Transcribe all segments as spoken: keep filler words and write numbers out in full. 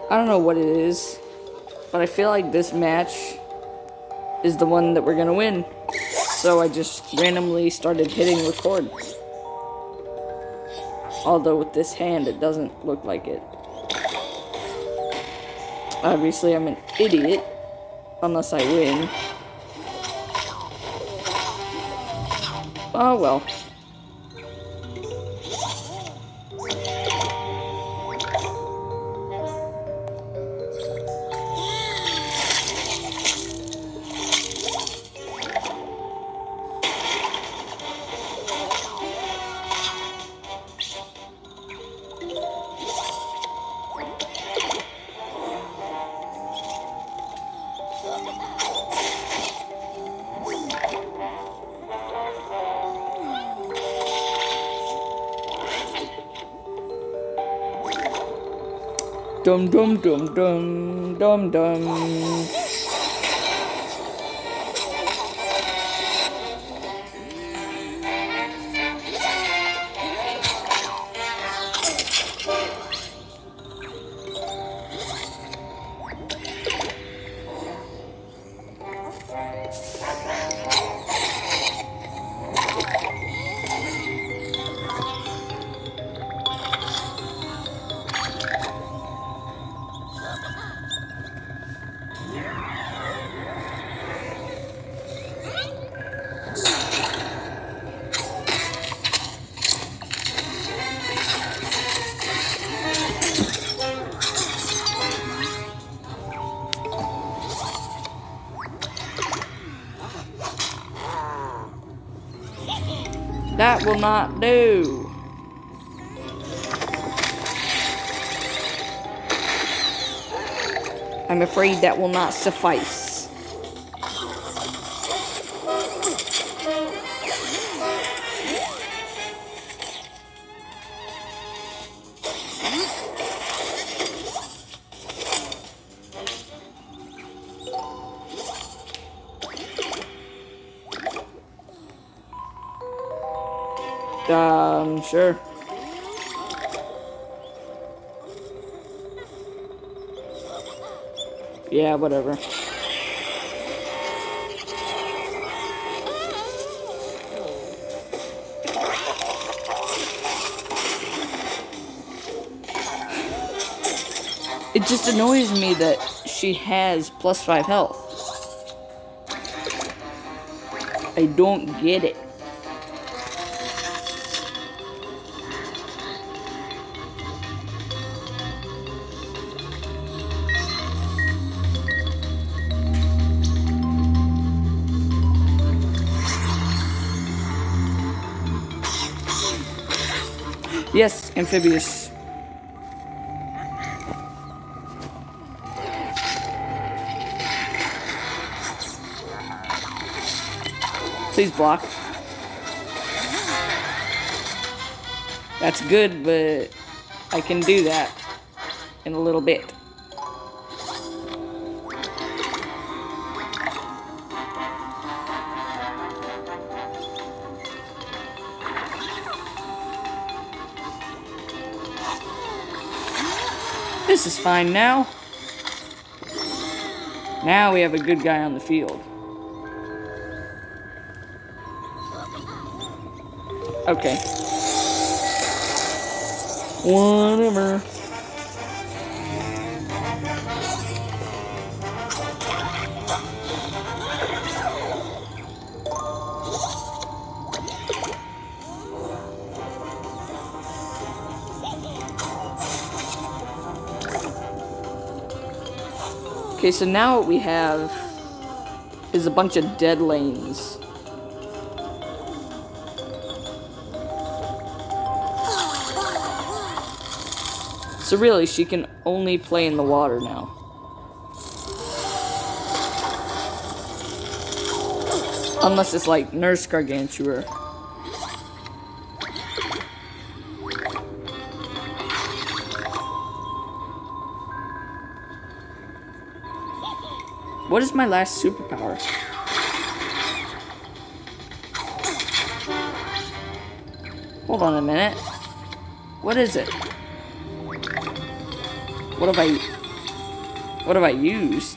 I don't know what it is, but I feel like this match is the one that we're gonna win. So I just randomly started hitting record. Although with this hand, it doesn't look like it. Obviously, I'm an idiot, unless I win. Oh well. Dum dum dum dum dum dum. That will not do. I'm afraid that will not suffice. Um, sure. Yeah, whatever. It just annoys me that she has plus five health. I don't get it. Yes, amphibious. Please block. That's good, but I can do that in a little bit. This is fine now. Now we have a good guy on the field. Okay. Whatever. Okay, so now what we have is a bunch of dead lanes. So really, she can only play in the water now. Unless it's like Nurse Gargantua. What is my last superpower? Hold on a minute. What is it? What have I... What have I used?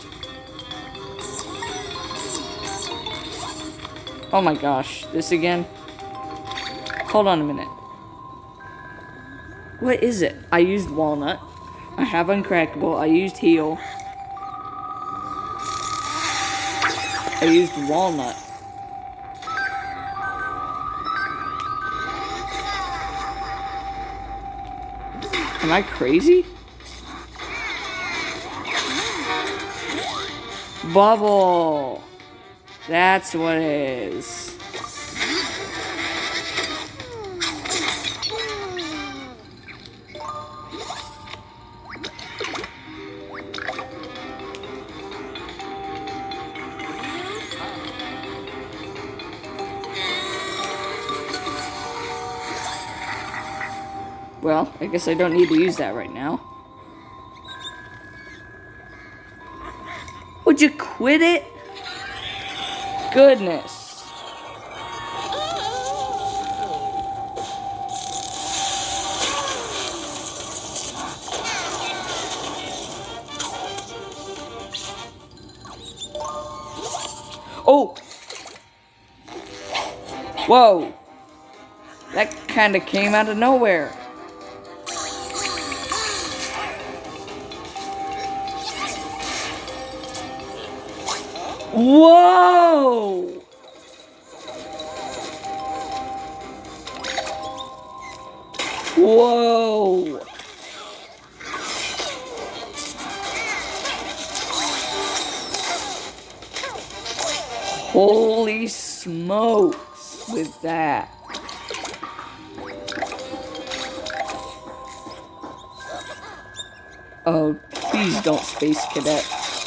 Oh my gosh, this again? Hold on a minute. What is it? I used walnut. I have uncrackable. I used heal. I used walnut. Am I crazy? Bubble. That's what it is. Well, I guess I don't need to use that right now. Would you quit it? Goodness. Oh! Whoa! That kind of came out of nowhere. Whoa! Whoa! Holy smokes with that. Oh, please don't Space Cadet.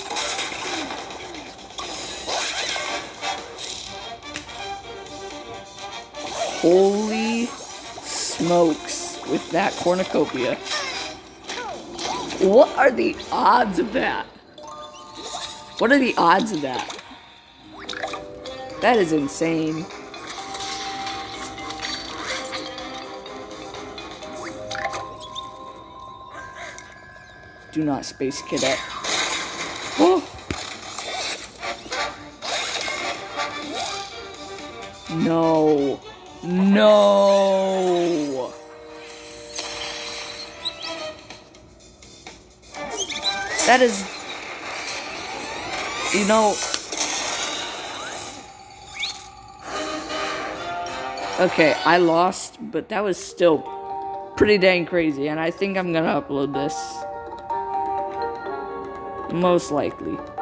Holy smokes with that cornucopia. What are the odds of that? What are the odds of that? That is insane. Do not Space Cadet. Oh. No. No. That is, you know, okay, I lost, but that was still pretty dang crazy, and I think I'm gonna upload this. Most likely.